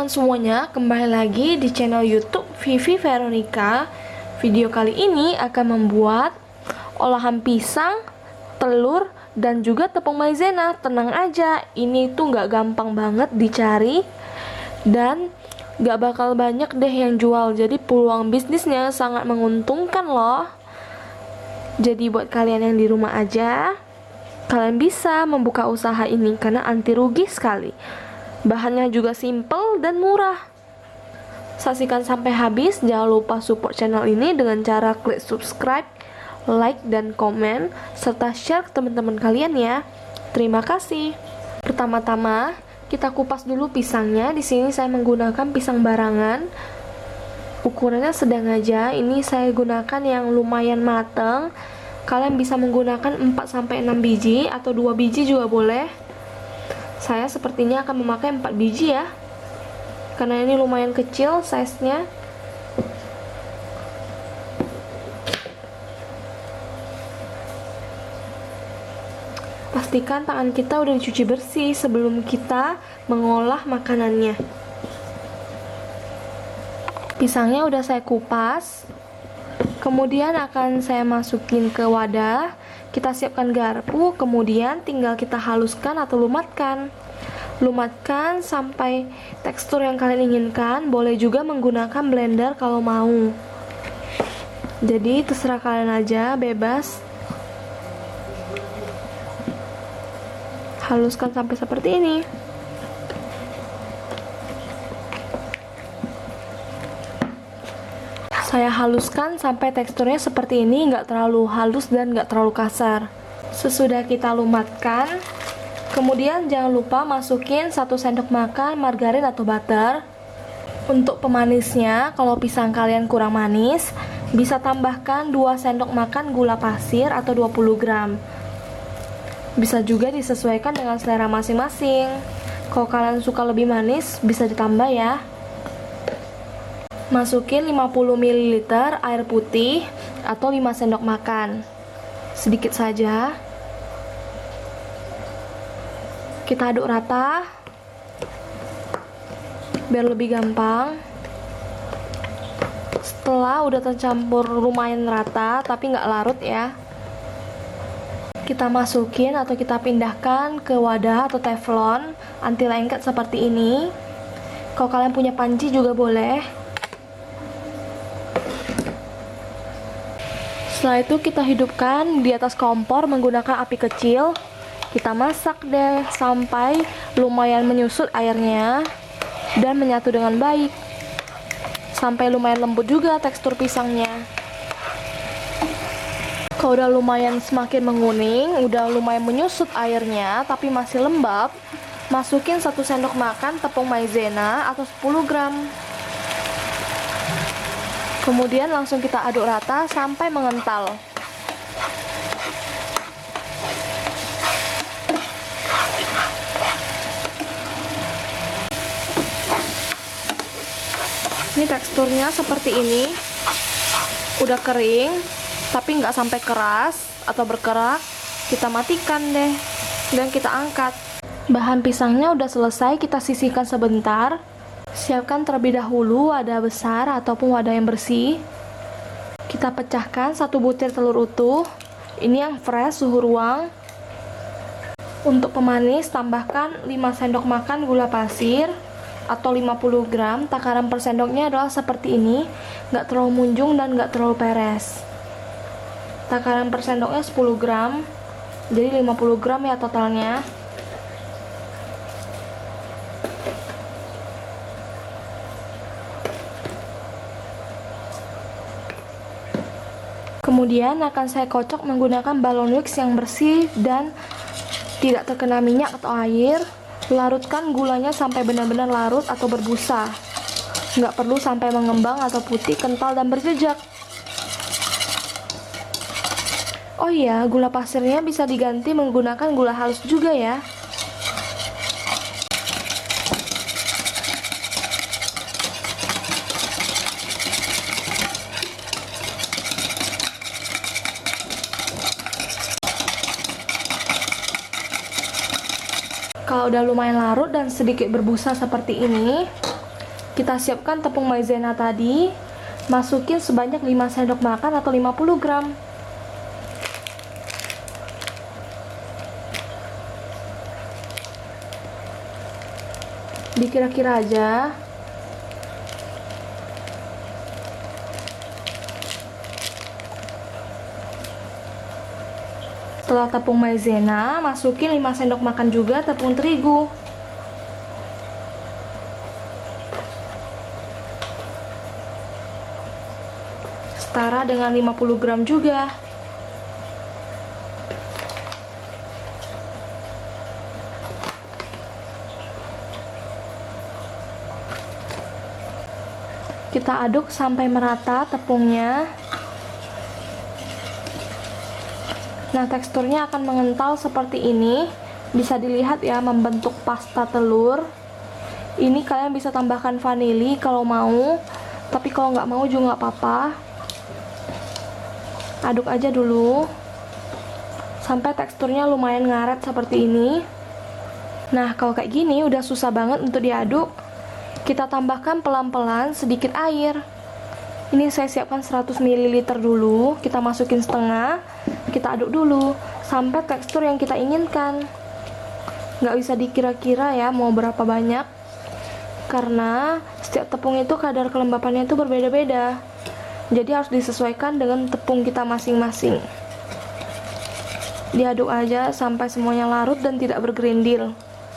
teman-teman semuanya, kembali lagi di channel YouTube Vivi Veronica. Video kali ini akan membuat olahan pisang, telur, dan juga tepung maizena. Tenang aja, ini tuh gak gampang banget dicari dan gak bakal banyak deh yang jual. Jadi peluang bisnisnya sangat menguntungkan loh. Jadi buat kalian yang di rumah aja, kalian bisa membuka usaha ini karena anti rugi sekali. Bahannya juga simple dan murah. Saksikan sampai habis. Jangan lupa support channel ini dengan cara klik subscribe, like, dan komen, serta share ke teman-teman kalian ya. Terima kasih. Pertama-tama kita kupas dulu pisangnya. Di sini saya menggunakan pisang barangan. Ukurannya sedang aja. Ini saya gunakan yang lumayan matang. Kalian bisa menggunakan 4-6 biji atau 2 biji juga boleh. Saya sepertinya akan memakai 4 biji ya, karena ini lumayan kecil size-nya. Pastikan tangan kita udah dicuci bersih sebelum kita mengolah makanannya. Pisangnya udah saya kupas, kemudian akan saya masukin ke wadah. Kita siapkan garpu, kemudian tinggal kita haluskan atau lumatkan. Lumatkan sampai tekstur yang kalian inginkan. Boleh juga menggunakan blender kalau mau. Jadi terserah kalian aja, bebas. Haluskan sampai seperti ini. Saya haluskan sampai teksturnya seperti ini, nggak terlalu halus dan nggak terlalu kasar. Sesudah kita lumatkan, kemudian jangan lupa masukin 1 sendok makan margarin atau butter. Untuk pemanisnya, kalau pisang kalian kurang manis, bisa tambahkan 2 sendok makan gula pasir atau 20 gram. Bisa juga disesuaikan dengan selera masing-masing. Kalau kalian suka lebih manis, bisa ditambah ya. Masukin 50 ml air putih atau 5 sendok makan. Sedikit saja. Kita aduk rata biar lebih gampang. Setelah udah tercampur lumayan rata tapi nggak larut ya, kita masukin atau kita pindahkan ke wadah atau teflon anti lengket seperti ini. Kalau kalian punya panci juga boleh. Setelah itu kita hidupkan di atas kompor menggunakan api kecil. Kita masak deh sampai lumayan menyusut airnya dan menyatu dengan baik. Sampai lumayan lembut juga tekstur pisangnya. Kalau udah lumayan semakin menguning, udah lumayan menyusut airnya tapi masih lembab, masukin 1 sendok makan tepung maizena atau 10 gram. Kemudian langsung kita aduk rata sampai mengental. Ini teksturnya seperti ini. Udah kering, tapi nggak sampai keras atau berkerak. Kita matikan deh, dan kita angkat. Bahan pisangnya udah selesai, kita sisihkan sebentar. Siapkan terlebih dahulu wadah besar ataupun wadah yang bersih. Kita pecahkan 1 butir telur utuh. Ini yang fresh, suhu ruang. Untuk pemanis, tambahkan 5 sendok makan gula pasir atau 50 gram. Takaran per sendoknya adalah seperti ini, nggak terlalu munjung dan nggak terlalu peres. Takaran per sendoknya 10 gram, jadi 50 gram ya totalnya. Kemudian akan saya kocok menggunakan balon wax yang bersih dan tidak terkena minyak atau air. Larutkan gulanya sampai benar-benar larut atau berbusa. Nggak perlu sampai mengembang atau putih, kental, dan berjejak. Oh iya, gula pasirnya bisa diganti menggunakan gula halus juga ya. Kalau udah lumayan larut dan sedikit berbusa seperti ini, Kita siapkan tepung maizena tadi, masukin sebanyak 5 sendok makan atau 50 gram. Dikira-kira aja. Setelah tepung maizena, masukin 5 sendok makan juga tepung terigu. Setara dengan 50 gram juga. Kita aduk sampai merata tepungnya. Nah, teksturnya akan mengental seperti ini. Bisa dilihat ya, membentuk pasta telur. Ini kalian bisa tambahkan vanili kalau mau, tapi kalau nggak mau juga nggak apa-apa. Aduk aja dulu sampai teksturnya lumayan ngaret seperti ini. Nah, kalau kayak gini udah susah banget untuk diaduk. Kita tambahkan pelan-pelan sedikit air. Ini saya siapkan 100 ml dulu. Kita masukin setengah. Kita aduk dulu sampai tekstur yang kita inginkan. Nggak bisa dikira-kira ya mau berapa banyak, karena setiap tepung itu kadar kelembapannya itu berbeda-beda. Jadi harus disesuaikan dengan tepung kita masing-masing. Diaduk aja sampai semuanya larut dan tidak bergerindil.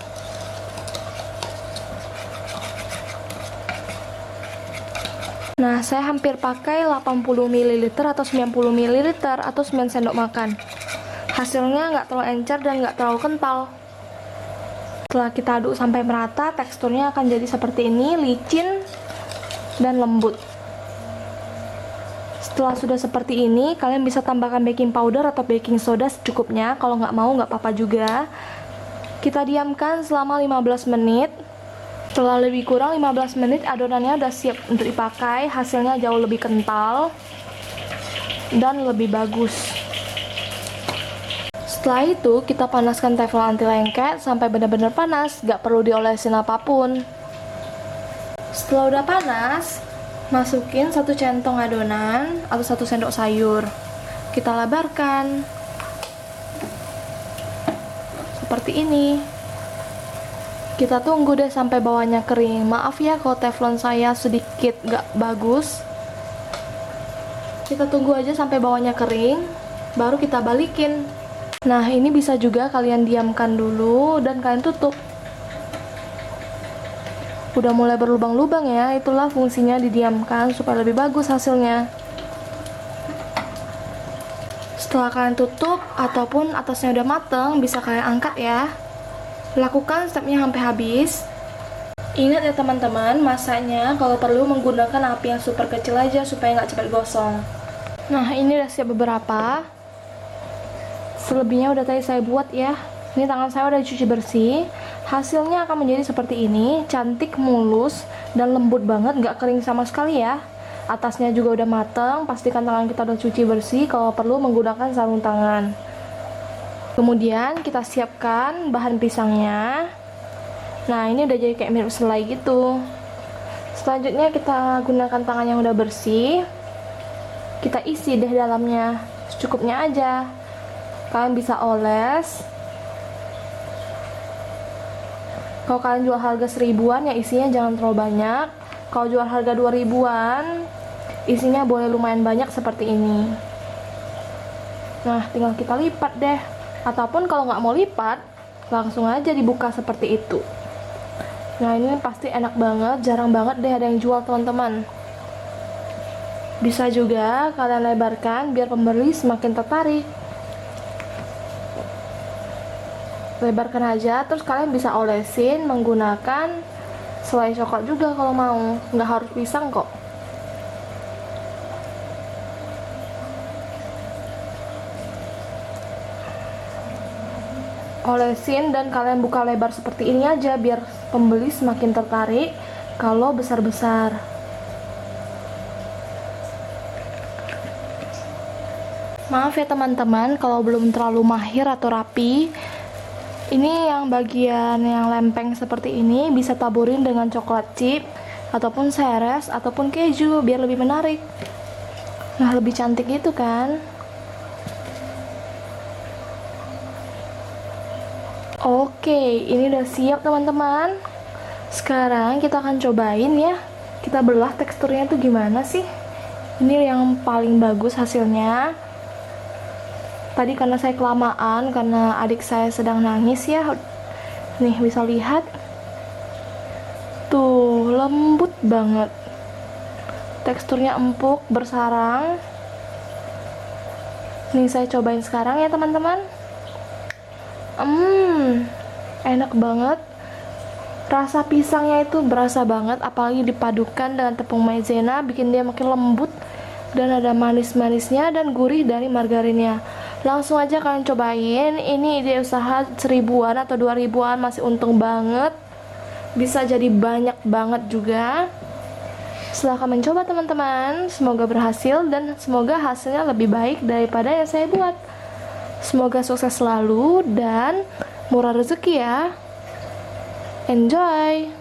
Nah, saya hampir pakai 80 ml atau 90 ml atau 9 sendok makan. Hasilnya nggak terlalu encer dan nggak terlalu kental. Setelah kita aduk sampai merata, teksturnya akan jadi seperti ini, licin dan lembut. Setelah sudah seperti ini, kalian bisa tambahkan baking powder atau baking soda secukupnya. Kalau nggak mau, nggak apa-apa juga. Kita diamkan selama 15 menit. Setelah lebih kurang 15 menit, adonannya udah siap untuk dipakai. Hasilnya jauh lebih kental dan lebih bagus. Setelah itu, kita panaskan teflon anti lengket sampai benar-benar panas, nggak perlu diolesin apapun. Setelah udah panas, masukin 1 centong adonan atau 1 sendok sayur. Kita lebarkan seperti ini. Kita tunggu deh sampai bawahnya kering. Maaf ya kalau teflon saya sedikit gak bagus. Kita tunggu aja sampai bawahnya kering, baru kita balikin. Nah, ini bisa juga kalian diamkan dulu dan kalian tutup. Udah mulai berlubang-lubang ya, itulah fungsinya didiamkan supaya lebih bagus hasilnya. Setelah kalian tutup ataupun atasnya udah mateng, bisa kalian angkat ya. Lakukan stepnya sampai habis. Ingat ya teman-teman, masaknya kalau perlu menggunakan api yang super kecil aja supaya nggak cepat gosong. Nah, ini udah siap beberapa. Selebihnya udah tadi saya buat ya. Ini tangan saya udah dicuci bersih. Hasilnya akan menjadi seperti ini, cantik, mulus, dan lembut banget, nggak kering sama sekali ya. Atasnya juga udah mateng, pastikan tangan kita udah cuci bersih, kalau perlu menggunakan sarung tangan. Kemudian kita siapkan bahan pisangnya. Nah, ini udah jadi kayak mirip selai gitu. Selanjutnya kita gunakan tangan yang udah bersih. Kita isi deh dalamnya, secukupnya aja. Kalian bisa oles. Kalau kalian jual harga 1000-an ya isinya jangan terlalu banyak. Kalau jual harga 2000-an, isinya boleh lumayan banyak seperti ini. Nah, tinggal kita lipat deh. Ataupun kalau nggak mau lipat, langsung aja dibuka seperti itu. Nah, ini pasti enak banget, jarang banget deh ada yang jual teman-teman. Bisa juga kalian lebarkan biar pembeli semakin tertarik. Lebarkan aja, terus kalian bisa olesin menggunakan selai coklat juga kalau mau, nggak harus pisang kok. Olesin dan kalian buka lebar seperti ini aja biar pembeli semakin tertarik kalau besar-besar. Maaf ya teman-teman kalau belum terlalu mahir atau rapi. Ini yang bagian yang lempeng seperti ini bisa taburin dengan coklat chip ataupun seres, ataupun keju, biar lebih menarik. Nah, lebih cantik gitu kan. Oke, ini udah siap teman-teman. Sekarang kita akan cobain ya. Kita belah teksturnya tuh gimana sih. Ini yang paling bagus hasilnya. Tadi karena saya kelamaan, karena adik saya sedang nangis ya. Nih, bisa lihat. Tuh, lembut banget. Teksturnya empuk, bersarang. Nih, saya cobain sekarang ya teman-teman. Enak banget. Rasa pisangnya itu berasa banget, apalagi dipadukan dengan tepung maizena, bikin dia makin lembut dan ada manis-manisnya dan gurih dari margarinnya. Langsung aja kalian cobain. Ini ide usaha 1000-an atau 2000-an, masih untung banget. Bisa jadi banyak banget juga. Silahkan mencoba teman-teman. Semoga berhasil dan semoga hasilnya lebih baik daripada yang saya buat. Semoga sukses selalu dan murah rezeki ya. Enjoy!